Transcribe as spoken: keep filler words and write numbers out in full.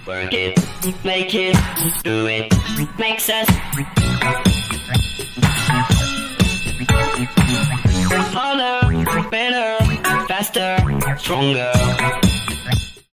Work it, make it, do it, makes us harder, better, faster, stronger.